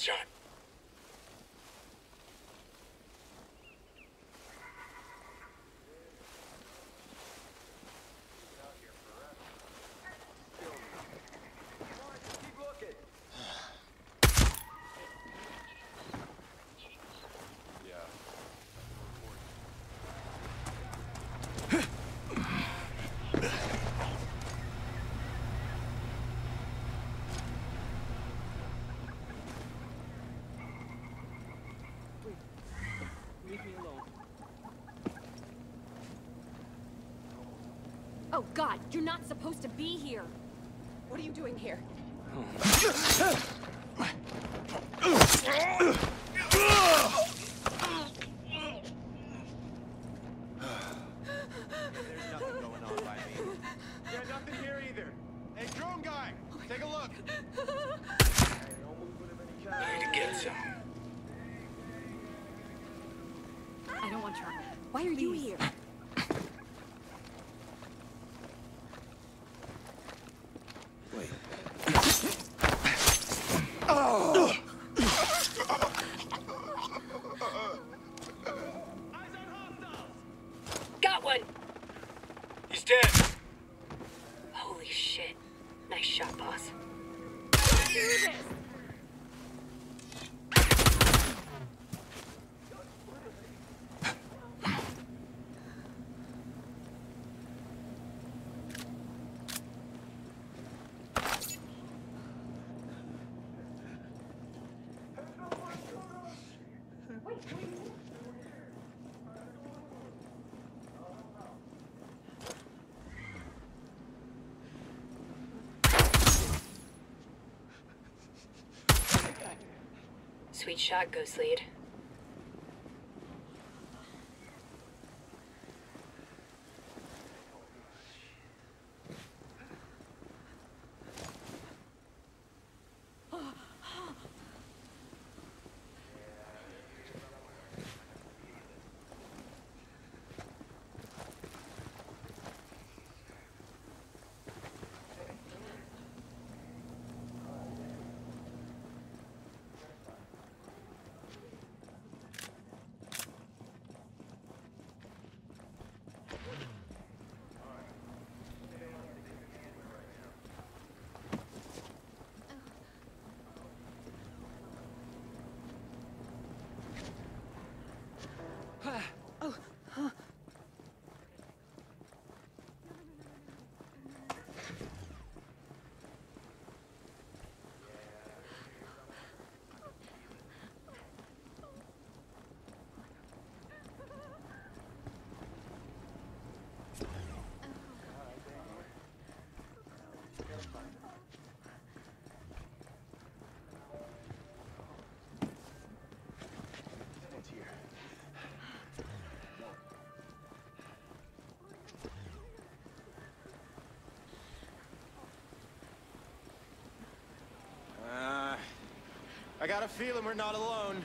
shot. Oh God, you're not supposed to be here. What are you doing here? Take a look. I need to get some. I don't want trouble. Why are you here? Wait. Oh! Got one! He's dead. Holy shit. Nice shot, boss. Do this! Sweet shot, Ghost Lead. I got a feeling we're not alone.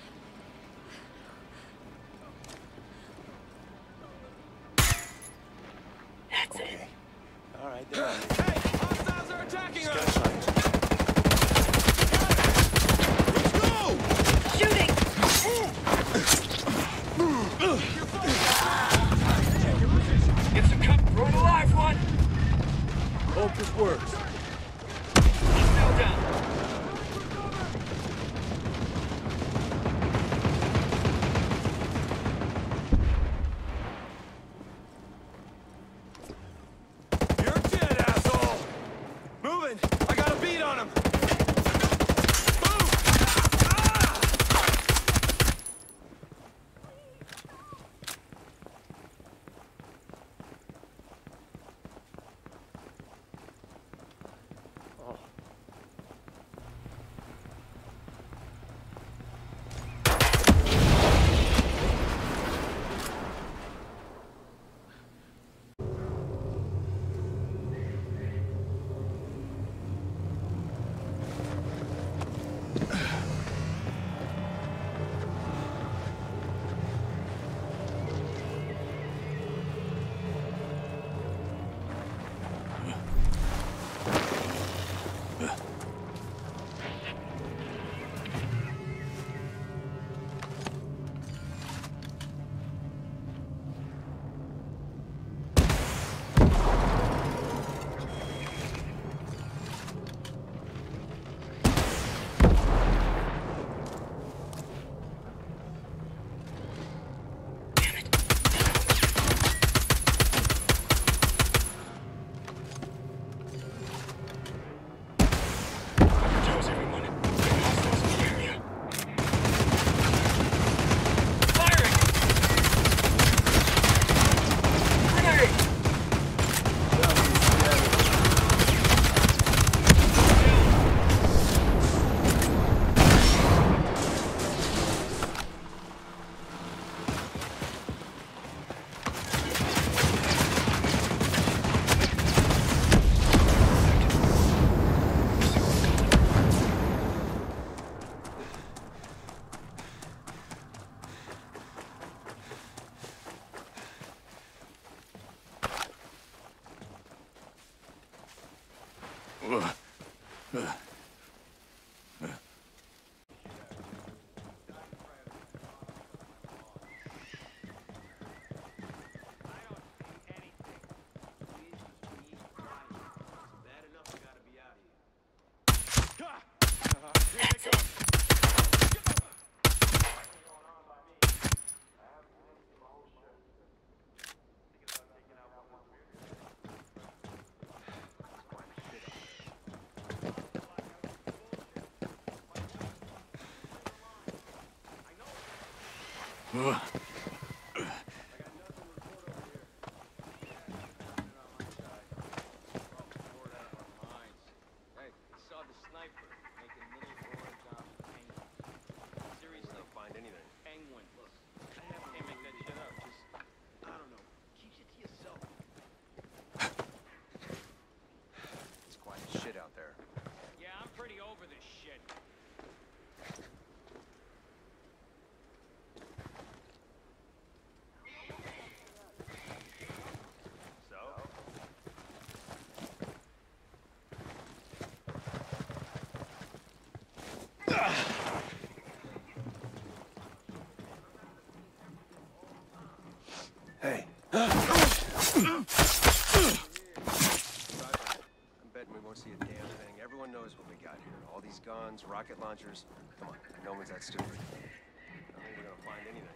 That's it. All right, there. Hey! Hostiles are attacking us! Let's go! Shooting! Get some cover. Throw the live one. Hope this works. Hostile down. I got a beat on him! That's it. Shit out there. Yeah, I'm pretty over this shit. Hey. I'm betting we won't see a damn thing. Everyone knows what we got here. All these guns, rocket launchers. Come on, no one's that stupid. I don't think we're gonna find anything.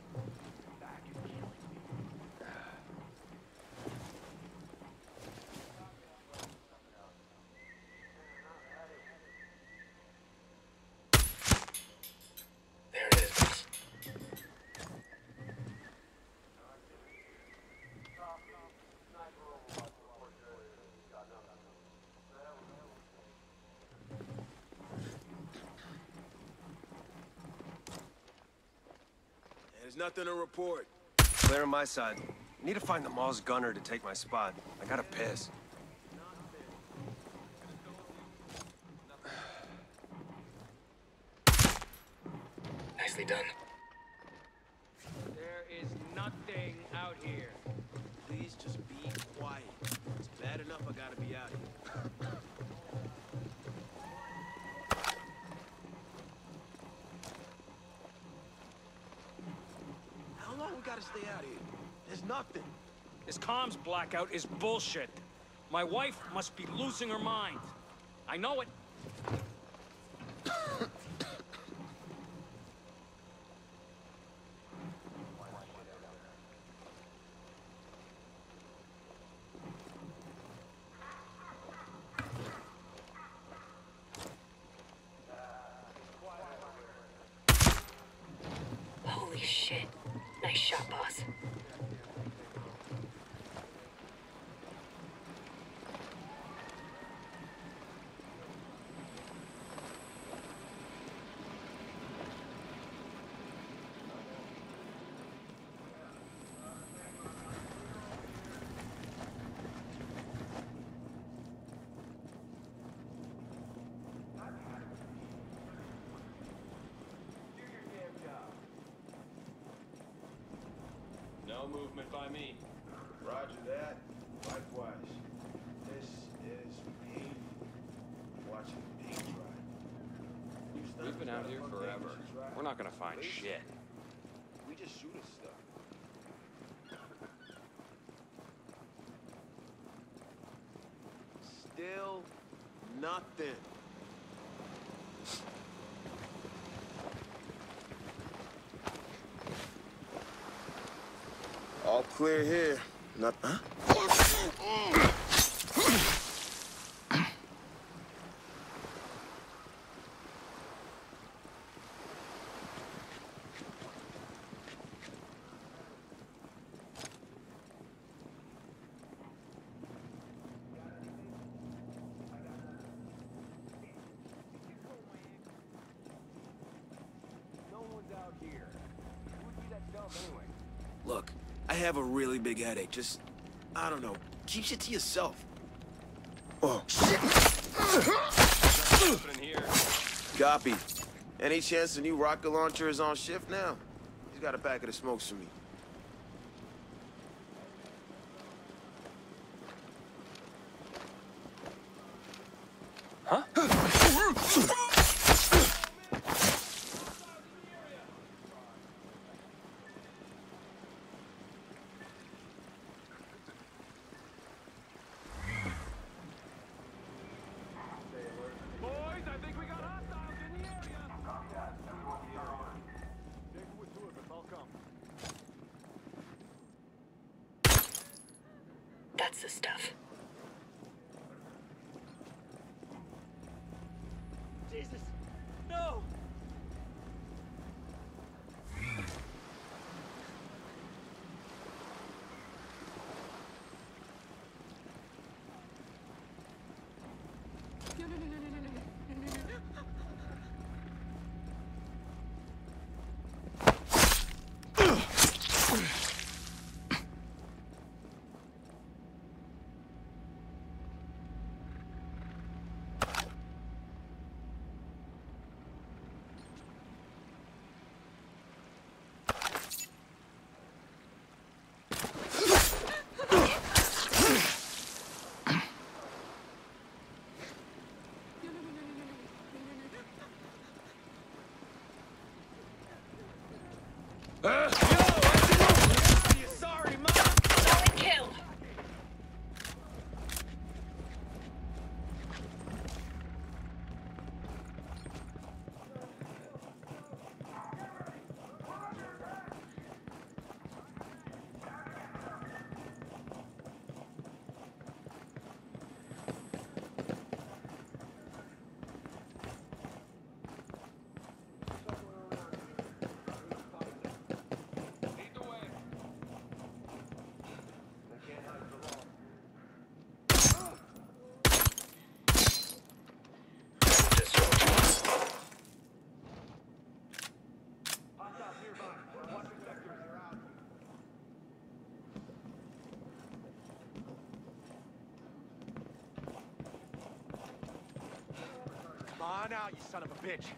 There it is. There's nothing to report. Clear on my side. Need to find the mall's gunner to take my spot. I gotta piss. Nicely done. There is nothing out here. Please just be quiet. It's bad enough I gotta be out here. How long we gotta stay out here? There's nothing. This comms blackout is bullshit. My wife must be losing her mind. I know it. Holy shit. Nice shot, boss. No movement by me. Roger that. Likewise. This is painful. Watching paint dry. We've been out here forever. We're not gonna find shit. We just shoot at stuff. Still nothing. All clear here. Nothing. Huh? No one's out here. Who would be that dumb anyway? Look, I have a really big headache. Just, I don't know. Keep shit to yourself. Oh, shit. Nothing in here. Copy. Any chance the new rocket launcher is on shift now? He's got a packet of smokes for me. Huh? of stuff. Jesus! No! Sorry, Mom! Solid kill! Come on out, you son of a bitch.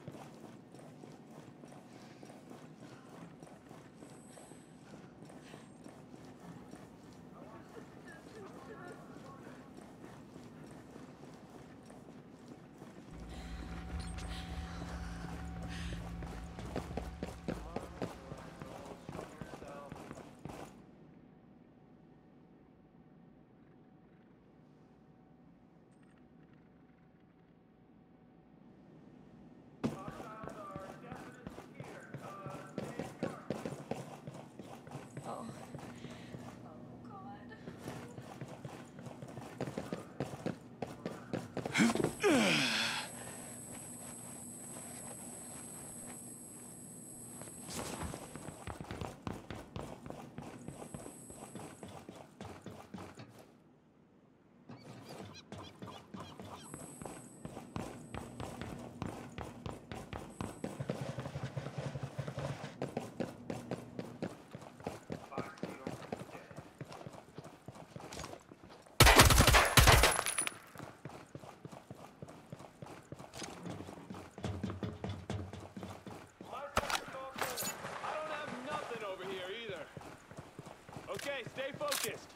Okay, stay focused.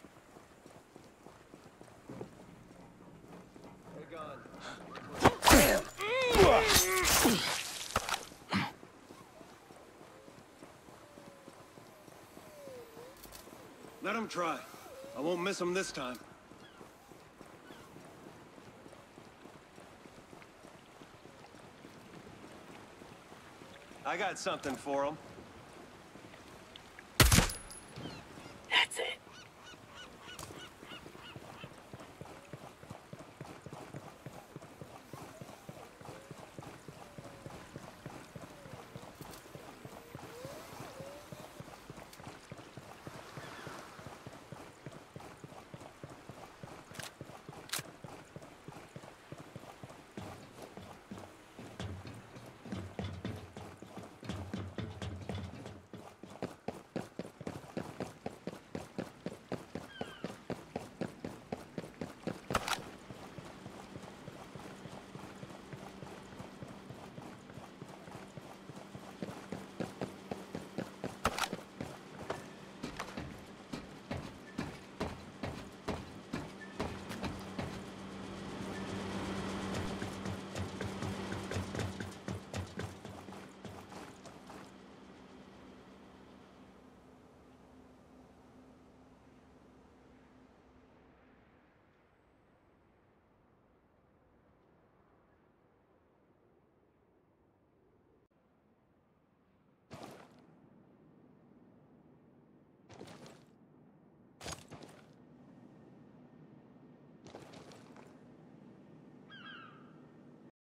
They're gone. Let him try. I won't miss him this time. I got something for him.